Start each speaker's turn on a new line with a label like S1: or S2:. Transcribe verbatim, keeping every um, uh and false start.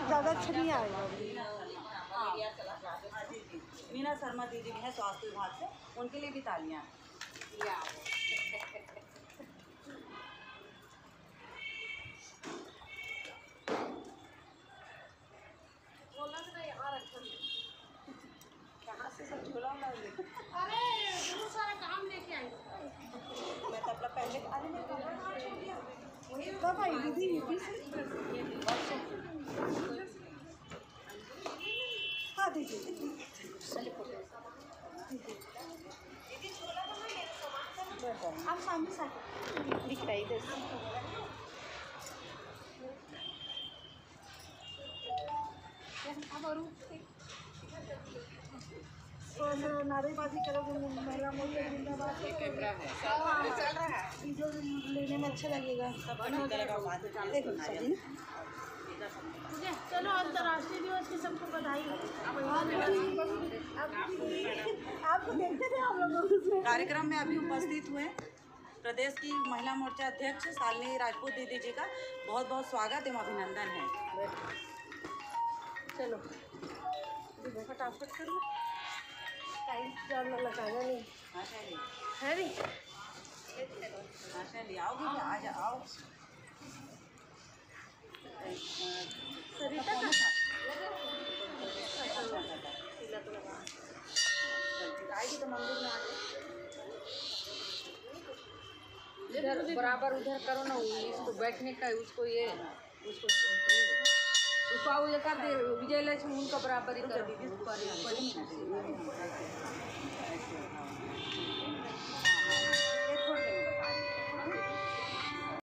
S1: ज़्यादा अच्छा नहीं आएगा।
S2: मीना शर्मा दीदी भी हैं स्वास्थ्य विभाग से, उनके लिए भी तालियां। कहाँ से सब झोला उला ले?
S1: अरे बहुत सारा काम लेके आई।
S2: मैं तो अपना पहले अरे मैं कपड़ा कहाँ छोड़ दिया?
S1: कब आई दीदी? यूपी से? हाँ दीदी। आप सामने से दिख रही इधर से। अब और नारेबाजी करोगे महिला मोर्चा जिंदाबाद कैमरा है चल रहा है जो लेने में अच्छा लगेगा। देखो सही चलो अंतर्राष्ट्रीय दिवस की सबको बधाई। आपको देखते थे हम लोग
S2: कार्यक्रम में अभी उपस्थित हुए प्रदेश की महिला मोर्चा अध्यक्ष शालिनी राजपूत दीदी जी का बहुत बहुत स्वागत एवं अभिनंदन है।
S1: चलो फटाफट करो टाइम ज़्यादा लगाना नहीं है नहीं
S2: ले आओगे क्या? आ जाओ आओ।
S1: सरिता का
S2: आएगी तो मंदिर में आ जाओ।
S3: इधर बराबर उधर करो ना, इसको बैठने का उसको ये उसको उसको आओ ये कर दे विजय लक्ष्मी उनका बराबर ही कर दीजिए।